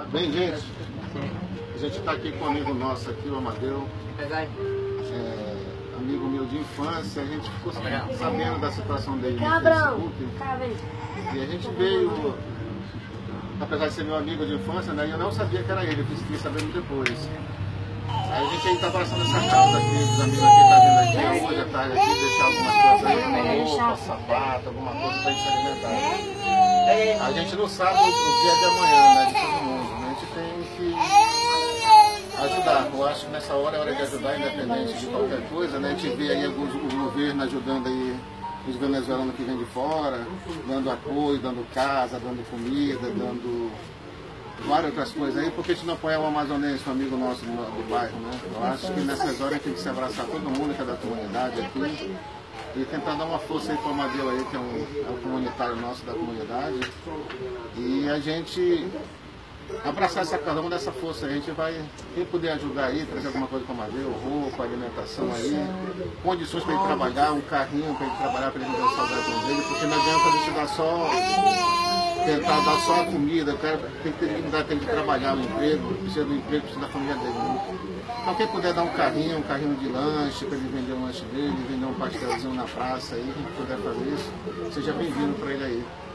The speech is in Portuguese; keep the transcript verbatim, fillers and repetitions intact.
Bem, gente, a gente está aqui com um amigo nosso aqui, o Amadeu, é, amigo meu de infância. A gente ficou sabendo da situação dele no Facebook e a gente veio, apesar de ser meu amigo de infância, né, eu não sabia que era ele, eu fiquei sabendo depois. Aí a gente está abraçando essa causa aqui, os amigos aqui estão tá vindo aqui hoje à tarde aqui, deixar algumas coisas aí, uma roupa, sapato, alguma coisa para a gente se alimentar. A gente não sabe o, o dia de amanhã, né, de todo mundo, né? A gente tem que ajudar. Eu acho que nessa hora é hora de ajudar, independente de qualquer coisa, né? A gente vê aí alguns o governo ajudando aí os venezuelanos que vêm de fora, dando apoio, dando casa, dando comida, dando várias outras coisas aí, porque a gente não apoia o amazonense, um amigo nosso do, do bairro, né? Eu acho que nessas horas tem que se abraçar todo mundo que é da comunidade aqui e tentar dar uma força aí para o Amadeu aí, que é um, é um comunitário nosso da comunidade, e a gente abraçar essa causa, vamos dar essa força aí. A gente vai, quem puder ajudar aí, trazer alguma coisa para o Amadeu, roupa, alimentação aí, condições para ele trabalhar, um carrinho para ele trabalhar, para ele ver o saudade dele, porque não adianta a gente dar só tentar dar só a comida, o cara tem que ter dignidade, tem que trabalhar no emprego, precisa do emprego, precisa da família dele. Né? Então quem puder dar um carrinho, um carrinho de lanche, para ele vender o lanche dele, vender um pastelzinho na praça aí, quem puder fazer isso, seja bem-vindo para ele aí.